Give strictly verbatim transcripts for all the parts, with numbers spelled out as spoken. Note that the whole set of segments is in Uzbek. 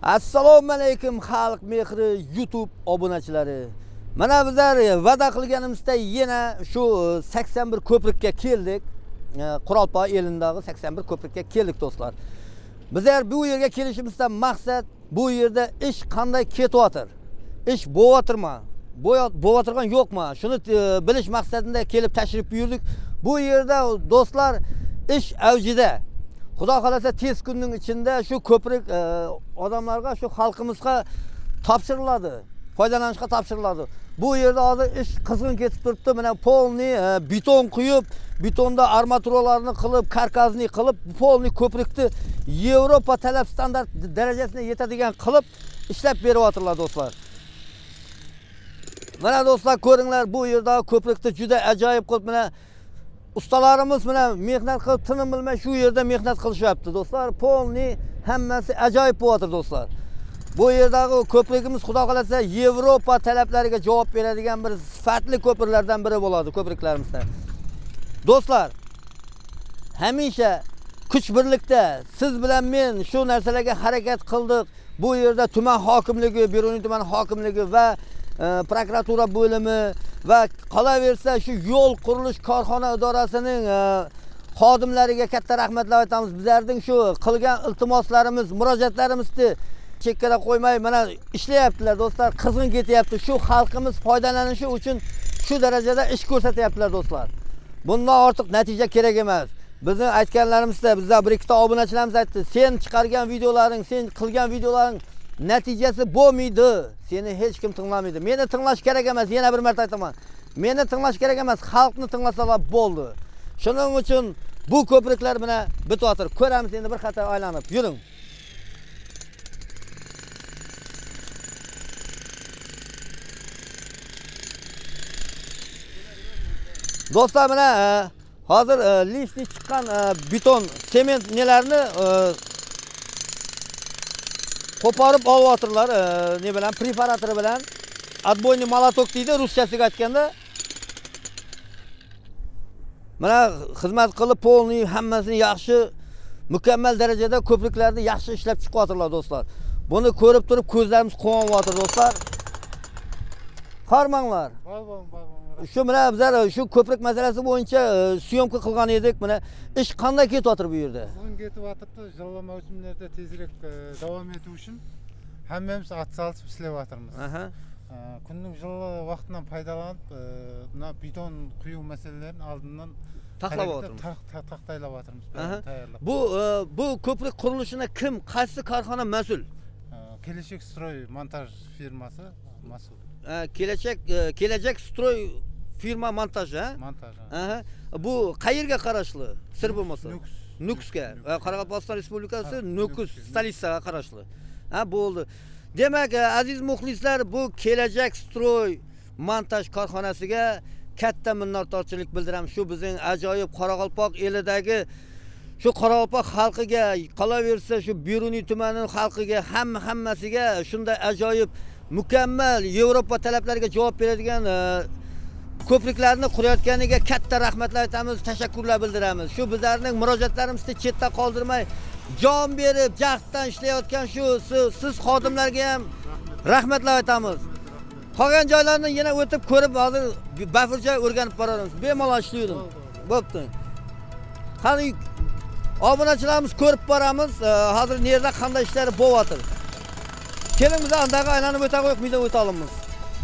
Assalomu alaykum xalq mehri YouTube obunachilari. Mana bizlar va'da qilganimizda yana shu sakson bir ko'prikka keldik. Qurolpa elindagi sakson bir ko'prikka keldik do'stlar. Bizlar bu yerga kelishimizdan maqsad bu yerda ish qanday ketyapti? Ish bo'yotirmi? Bo'yotirgan yo'qmi? Shuni bilish maqsadida kelib tashrif buyurdik. Bu yerda do'stlar ish avjida. Xudo xolasa tez kunning ichida shu ko'prik odamlarga, shu xalqimizga topshiriladi, foydalanishga topshiriladi. Bu yerda hozir ish qizg'in ketib turibdi. Mana polniy beton quyib, betonda armaturalarni qilib, karkasni qilib, polniy ko'prikni Yevropa talab standart darajasiga yetadigan qilib ishlab beryaptilar do'stlar. Mana do'stlar ko'ringlar, bu yerda ko'prikni juda ajoyib qilib, mana ustalarimiz bilan mehnat qilib, tinim bilmay shu yerda mehnat qilishyapti do'stlar. Polniy hammasi ajoyib bo'ladir do'stlar. Bu yerdagi ko'prigimiz xudo xolasa Yevropa talablariga javob beradigan bir sifatli ko'priklardan biri bo'ladi ko'priklarimizda. Do'stlar, hamisha kuch birlikda siz bilan men shu narsalarga harakat qildik. Bu yerda tuman hokimligi, Beruniy tuman hokimligi va prokuratura bo'limi va qolaversa shu yo'l qurilish korxona idorasining xodimlariga katta rahmatlar aytamiz. Bizlarning shu qilgan iltimoslarimiz, murojaatlarimizni chekkada qo'ymay mana ishlayaptilar do'stlar. Qizg'in ketyapti. Shu xalqimiz foydalanishi uchun shu darajada ish ko'rsatyaptilar do'stlar. Bundan ortiq natija kerak emas. Bizni aytganlarimizda bizlar bir ikkita obunachilarimiz aytdi. Sen chiqargan videolaring, sen qilgan videolaring natijasi bo'lmaydi. Seni hech kim tinglamaydi. Meni tinglash kerak emas, yana bir marta aytaman. Meni tinglash kerak emas, xalqni tinglasalar bo'ldi. Shuning uchun bu ko'priklar bilan bityapti. Ko'ramiz endi bir qator aylanib. Yuring. Do'stlar, mana hozir lishni chiqqan beton, sement nelarini qo'porib olyaptilar, ne bilan, preparatori bilan. Отбойный молоток deydi ruschasiga aytganda. Mana xizmat qilib polniy hammasini yaxshi, mukammal darajada ko'priklarni yaxshi ishlab chiqyaptilar do'stlar. Buni ko'rib turib ko'zlarimiz quvonyapti do'stlar. Qarmanglar. Shu bilan bizlar shu ko'prik masalasi bo'yicha syomka qilgan edik. Mana ish qanday ketyapti bu yerda? Qizg'in ketyapti. Jilla mavsumlarda tezroq davom etish uchun hammamiz atsalishib ishlayapmiz. Aha. Kunning jilla vaqtidan foydalanib, beton quyu masalalarini oldindan taxlab o'tirmiz. Taxtaylab o'tirmiz. Bu bu ko'prik qurilishini kim, qaysi korxona mas'ul? Kelajak Stroy montaj firmasi mas'ul. Kelajak Kelajak Stroy firma montaj, ha? Montaj. Aha. Bu qayerga qarashli? Sir bo'lmasa. Nukusga, Qoraqalpog'iston Respublikasi Nukus stolitsasiga qarashli. Ha, bo'ldi. Demak, aziz muxlislar, bu Kelajak Stroy montaj korxonasiga katta minnatdorchilik bildiraman. Shu bizning ajoyib Qoraqalpoq elidagi shu Qoraqalpoq xalqiga, qolaversa shu Beruniy tumanining xalqiga, hamma hammasiga shunday ajoyib, mukammal Yevropa talablariga javob beradigan ko'priklarni qurayotganiga katta rahmatlar aytamiz, tashakkurlar bildiramiz. Shu bizlarning murojaatlarimizni chetda qoldirmay, jon berib, jahddan ishlayotgan shu siz xodimlarga ham rahmatlar aytamiz. Qolgan joylarni yana o'tib ko'rib, hozir bafurja o'rganib boramiz. Bemalol ishlaydim. Bo'pti. Qani obunachilarimiz ko'rib boramiz, hozir nerda qanday ishlar bo'lyapti. Keling biz andaga aylanib o'ta qo'yib, miydan o'ta olamiz.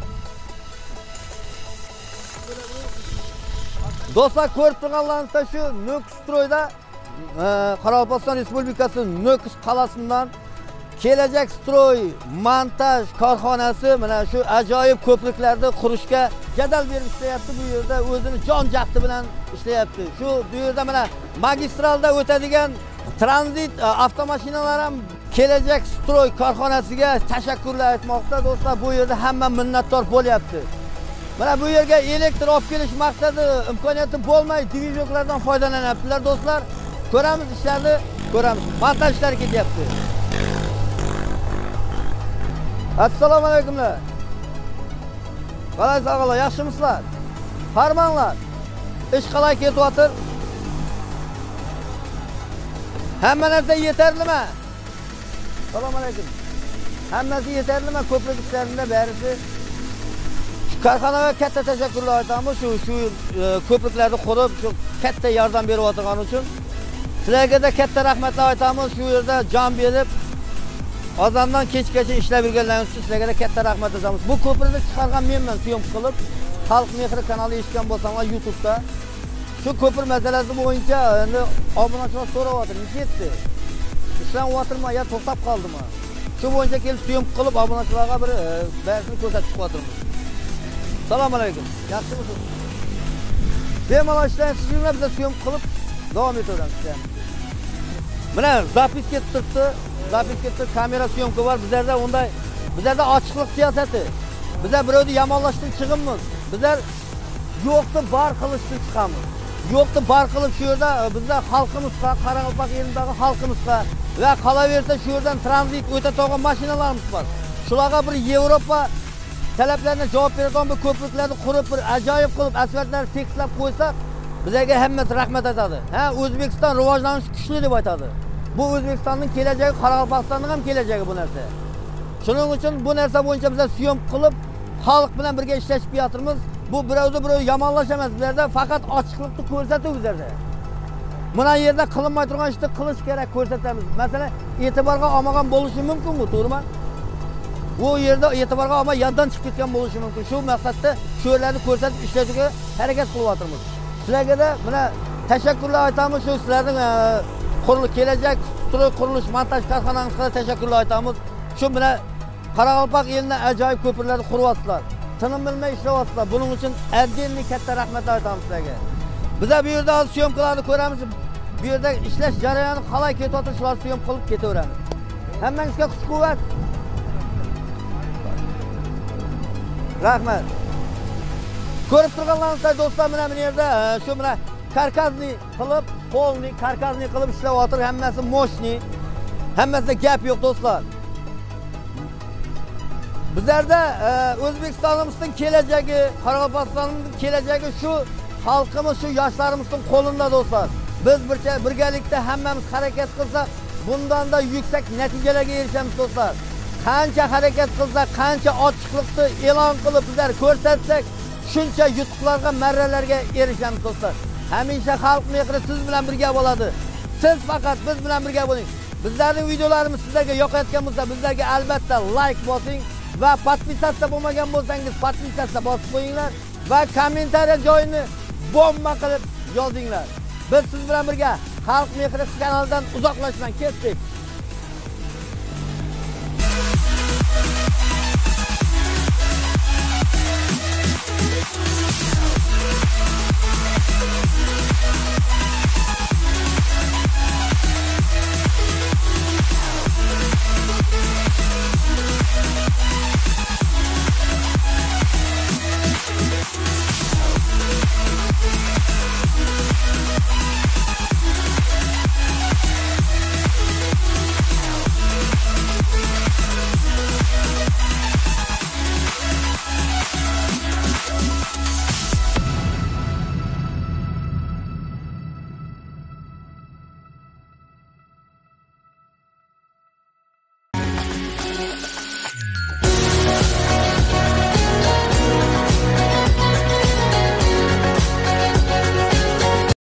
Do'stlar, ko'rib turganlaringizda shu Nukus Stroyda Qoraqalpog'iston Respublikasi Nukus qalasidan Kelajak Stroy montaj korxonasi mana shu ajoyib ko'priklarni qurishga jadal berib ishlayapti. Bu yerda o'zini jon jahdi bilan ishlayapti. Shu bu yerda mana magistralda o'tadigan tranzit avtomashinalar ham Kelajak Stroy korxonasiga tashakkurlar aytmoqda do'stlar. Bu yerda hamma minnatdor bo'lyapti. Mana bu yerga elektr olib kelish maqsadi imkoniyati bo'lmay, divizorlardan foydalanyaptilar do'stlar. Ko'ramiz ishlarni, ko'ramiz. Montaj ishlari ketyapti. Assalomu alaykumlar. Qalaysiz og'alar, yaxshimisizlar? Farmanglar. Ish qalay ketyapti? Hamma narsa yetarlimi? Assalomu alaykum. Hammasi yetarli emas ko'prik ishlarida barisi. Korxonaga katta tashakkurlar aytamiz shu shu ko'priklarni qurib, shu katta yordam berib o'tirgani uchun. Sizlarga da katta rahmatlar aytamiz. Shu yerda jon berib, azondan kechgacha ishlab yurganlarimiz uchun sizlarga da katta rahmat aytamiz. Bu ko'prikni chiqargan menman, suyum qilib, Xalq Mehri kanali eshitgan bo'lsanglar YouTube'da shu ko'pir masalasi bo'yicha endi obunachilar so'rayapti, ketdi. Ishlanmayaptimi yo to'xtab qoldimi? Shu bo'yicha kelib suyum qilib obunachilarga bir barisini ko'rsatib qo'yamiz. Assalomu alaykum. Yaxshimisiz? Bemalol ishlayapsizlar, biz suyum qilib davom etaveramiz. Mana zapis ketib turibdi. Zapis ketib kamera suyumka bor. Bizlarda unday bizlarda ochiqlik siyosati. Bizlar birovni yomonlashdan chiqimiz. Bizlar yo'qni bar qilishdan chiqamiz. Yo'qni bar qilib shu yerda bizlar xalqimizga, Qoraqalpoq yerindagi xalqimizga va qolaversa shu yerdan tranzit o'tadigan mashinalarimiz bor. Shularga bir Yevropa talablarga javob beradigan bir ko'priklarni qurib, bir ajoyib qilib asfaltlarni tekislab qo'ysak, bizlarga hammasi rahmat aytadi. Ha, O'zbekiston rivojlanishi kuchli deb aytadi. Bu O'zbekistonning kelajagi, Qoraqalpog'istonning ham kelajagi bu narsa. Shuning uchun bu narsa bo'yicha bizlar suyum qilib, xalq bilan birga ishlashib yotirmiz. Bu birovni birov yomonlash emas, bizlarda faqat ochiqlikni ko'rsatuv bizlarda. Buna yerda qilinmay turgan ishni qilish kerak, ko'rsatamiz. Masalan, e'tiborga olmagan bo'lishi mumkin bu, to'g'rimi? Bu yerda e'tiborga olmay yandan chiqib ketgan bo'lishi mumkin. Shu maqsadda shu yerlarni ko'rsatib ishlashga harakat qilyapmiz. Sizlarga da mana tashakkurlar aytamiz. Shu sizlarning qurilish kelajak stroy qurilish montaj korxonangizga tashakkurlar aytamiz. Shu bilan Qoraqalpoq elining ajoyib ko'pirlarni quryapsizlar. Tinim bilmay ishlayapsizlar. Buning uchun addenli katta rahmatlar aytamiz sizlarga. Biz bu yerda syomkalarni ko'ramiz. Bu yerda ishlash jarayoni qalay ketyapti, shularni syom qilib ketaveramiz. Hammangizga kuch-quvvat. Rahmat. Ko'rib turganlaringizday do'stlar, mana bu yerda shu mana karkasni qilib, polni karkasni qilib ishlayapti. Hammasi moshni. Hammasida gap yo'q do'stlar. Bizlarda O'zbekistonimizning kelajagi, Qoraqalpog'istonimizning kelajagi shu xalqimiz, shu yoshlarimizning qo'lida do'stlar. Biz birgalikda hammamiz harakat qilsak, bundan da yuksak natijalarga erishamiz do'stlar. Qancha harakat qilsak, qancha ochiqlikni e'lon qilib bizlar ko'rsatsak, shuncha yutuqlarga, marralarga erishamiz do'stlar. Hamisha Xalq Mehri siz bilan birga bo'ladi. Siz faqat biz bilan birga bo'ling. Bizlarning videolarimiz sizlarga yoqayotgan bo'lsa, bizlarga albatta like bosing va podpisatsiya bo'lmagan bo'lsangiz, podpisatsiya bosib qo'yinglar va kommentariya joyini bomba qilib yozinglar. Biz siz bilan birga Xalq Mehri kanalidan uzoqlashmay ketdik. We'll be right back.